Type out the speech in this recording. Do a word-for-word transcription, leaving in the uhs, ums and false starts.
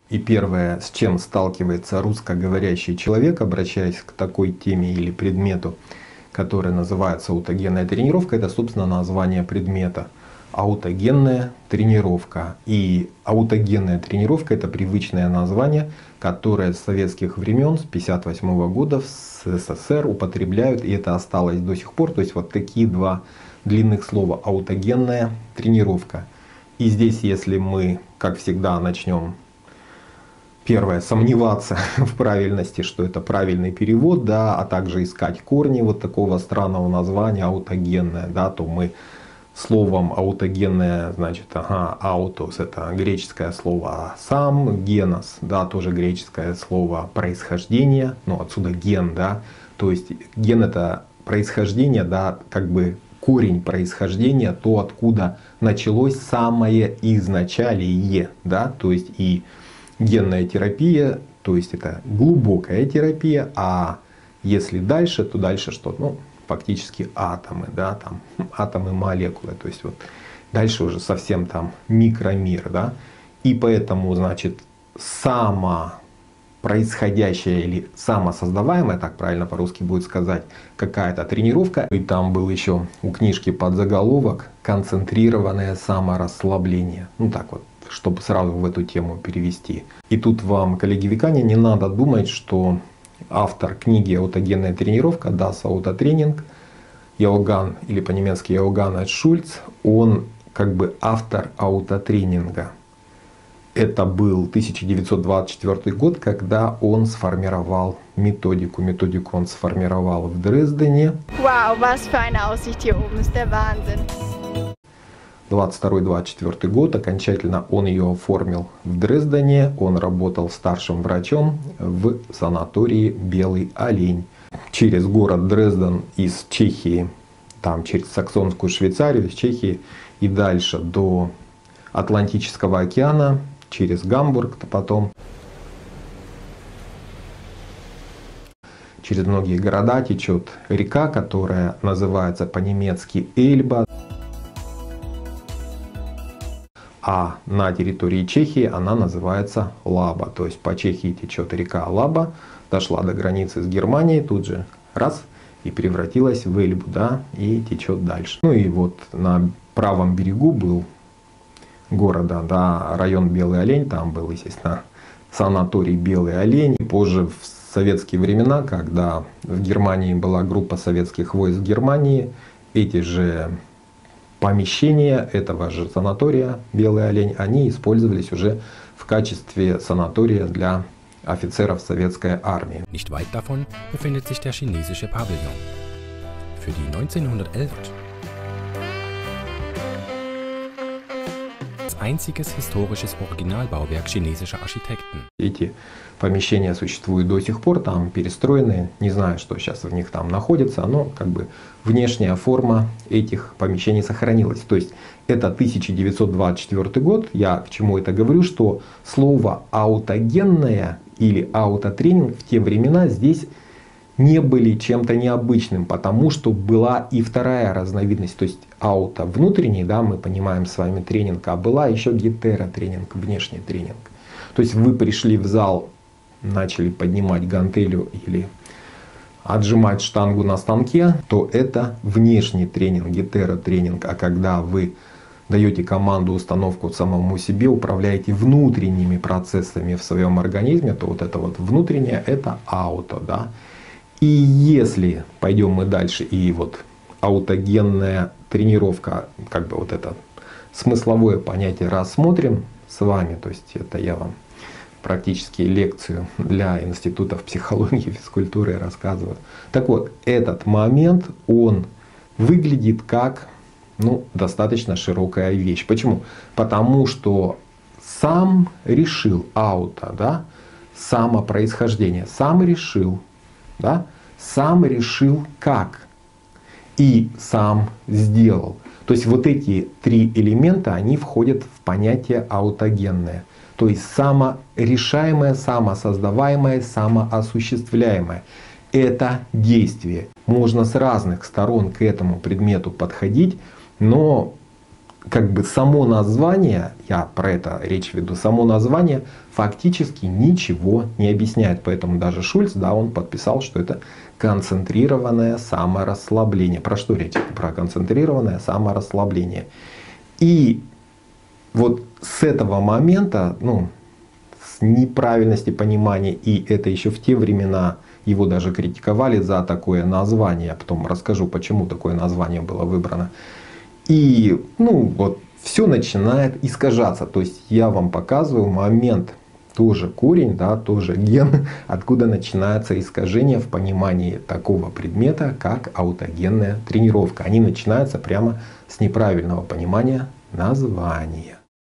И первое, с чем сталкивается русскоговорящий человек, обращаясь к такой теме или предмету, который называется аутогенная тренировка, это, собственно, название предмета. Аутогенная тренировка. И аутогенная тренировка — это привычное название, которое с советских времен, с тысяча девятьсот пятьдесят восьмого года в СССР употребляют, и это осталось до сих пор. То есть вот такие два длинных слова: аутогенная тренировка. И здесь, если мы, как всегда, начнем первое, сомневаться в правильности, что это правильный перевод, да, а также искать корни вот такого странного названия аутогенная, да, то мы словом аутогенное, значит, ага, аутос — это греческое слово сам, генос, да, тоже греческое слово происхождение, ну отсюда ген, да, то есть ген — это происхождение, да, как бы корень происхождения, то, откуда началось самое изначалие, да, то есть и генная терапия, то есть это глубокая терапия, а если дальше, то дальше что? Ну, фактически атомы, да, там атомы, молекулы, то есть вот дальше уже совсем там микромир, да, и поэтому, значит, самопроисходящая или самосоздаваемая, так правильно по-русски будет сказать, какая-то тренировка, и там был еще у книжки подзаголовок «Концентрированное саморасслабление», ну так вот, чтобы сразу в эту тему перевести. И тут вам, коллеги векане, не надо думать, что автор книги «Аутогенная тренировка» Das Autotraining, Иоганн, или по-немецки Иоганн Шульц, он как бы автор аутотренинга. Это был тысяча девятьсот двадцать четвёртый год, когда он сформировал методику. Методику он сформировал в Дрездене. Wow, was für eine Aussicht hier oben, ist der Wahnsinn. двадцать второй — двадцать четвёртый год, окончательно он ее оформил в Дрездене. Он работал старшим врачом в санатории «Белый олень». Через город Дрезден из Чехии, там через Саксонскую Швейцарию, из Чехии и дальше до Атлантического океана, через Гамбург, то потом через многие города течет река, которая называется по-немецки Эльба. А на территории Чехии она называется Лаба. То есть по Чехии течет река Лаба, дошла до границы с Германией, тут же раз и превратилась в Эльбу, да, и течет дальше. Ну и вот на правом берегу был города, да, район Белый олень, там был, естественно, санаторий Белый олень. И позже, в советские времена, когда в Германии была группа советских войск Германии, эти же помещения этого же санатория Белый олень, они использовались уже в качестве санатория для офицеров советской армии. Nicht weit davon befindet sich der chinesische Pavillon. Für die neunzehnhundertelf als einziges historisches Originalbauwerk chinesischer Architekten. Эти помещения существуют до сих пор, там перестроены, не знаю, что сейчас в них там находится, но как бы внешняя форма этих помещений сохранилась. То есть это тысяча девятьсот двадцать четвёртый год. Я к чему это говорю, что слово аутогенное или аутотренинг в те времена здесь не были чем-то необычным, потому что была и вторая разновидность, то есть ауто внутренний, да, мы понимаем с вами тренинг, а была еще гетеротренинг, внешний тренинг. То есть вы пришли в зал, начали поднимать гантелю или отжимать штангу на станке, то это внешний тренинг, гетеротренинг. А когда вы даете команду, установку самому себе, управляете внутренними процессами в своем организме, то вот это вот внутреннее — это ауто, да. И если пойдем мы дальше, и вот аутогенная тренировка, как бы вот это смысловое понятие рассмотрим с вами, то есть это я вам практически лекцию для институтов психологии и физкультуры рассказываю. Так вот, этот момент, он выглядит как, ну, достаточно широкая вещь. Почему? Потому что сам решил ауто, да, самопроисхождение, сам решил, да, сам решил как и сам сделал. То есть вот эти три элемента, они входят в понятие аутогенное. То есть саморешаемое, самосоздаваемое, самоосуществляемое. Это действие. Можно с разных сторон к этому предмету подходить, но как бы само название, я про это речь веду, само название фактически ничего не объясняет. Поэтому даже Шульц, да, он подписал, что это концентрированное саморасслабление. Про что речь? Про концентрированное саморасслабление. И вот с этого момента, ну, с неправильности понимания, и это еще в те времена его даже критиковали за такое название. Я потом расскажу, почему такое название было выбрано. И ну вот все начинает искажаться. То есть я вам показываю момент, тоже корень, да, тоже ген, откуда начинается искажение в понимании такого предмета, как аутогенная тренировка. Они начинаются прямо с неправильного понимания названия.